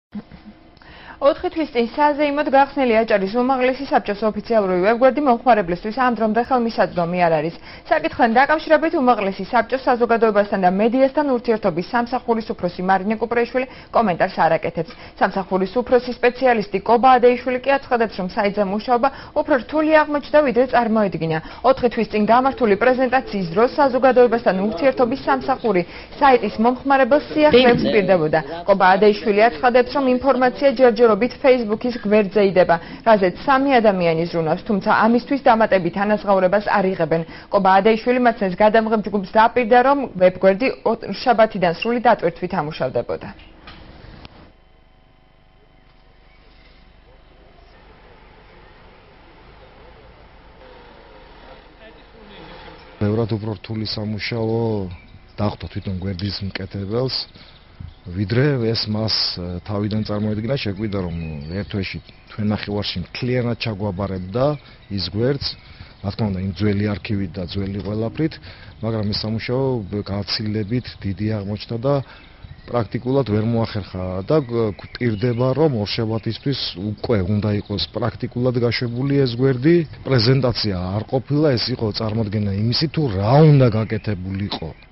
4 თვის წინ საზეიმოდ გახსნილი აჭარის უმაღლესი საბჭოს ოფიციალური ვებგვერდი მომხმარებლისთვის ამ დრომდე ხელმისაწვდომი არ არის. საკითხთან დაკავშირებით უმაღლესი საბჭოს საზოგადოებასთან და მედიასთან ურთიერთობის სამსახურის უფროსი მარინე კუპრეიშვილი კომენტარს არ აკეთებს. სამსახურის უფროსი სპეციალისტი კობა ადეიშვილი კი აცხადებს, რომ საიტზე მუშაობა უფრო რთული აღმოჩნდა, ვიდრე წარმოედგინა. 4 თვის წინ გამართული პრეზენტაციის დროს საზოგადოებასთან ურთიერთობის სამსახური საიტის მომხმარებელს სიახლეებს პირდებოდა. კობა ადეიშვილი აცხადებს, რომ ინფორმაცია ჯერჯერობით Facebook-ის გვერდზე იდება, რაზეც 3 ადამიანი ზრუნავს, თუმცა ამისთვის დამატებით ანაზღაურებას არ იღებენ. კობა ადეიშვილი მათნეს გადამღებ ჯგუფს დააპირდა, რომ ვებგვერდი შაბათიდან სრული დატვირთვით ამუშავდებოდა. ბევრად უფრო რთული სამუშაო დახვდა თვითონ გვერდის მკეთებელს. ვიდრე ეს მას თავიდან წარმოედგინა, შეგვიდა რომ ერთ თვეში თქვენ ნახევარში მთლიანად ჩაგვაბარებდა ის გვერდს, რა თქმა უნდა იმ ძველი არქივით და ძველი ყველაფრით, მაგრამ ეს სამუშაო გაცილებით დიდი აღმოჩნდა და პრაქტიკულად ვერ მოახერხა და გვპირდება რომ ორშაბათისთვის უკვე უნდა იყოს პრაქტიკულად გაშვებული ეს გვერდი. პრეზენტაცია არ ყოფილა, ეს იყო წარმოდგენა იმისი თუ რა უნდა გაკეთებულიყო.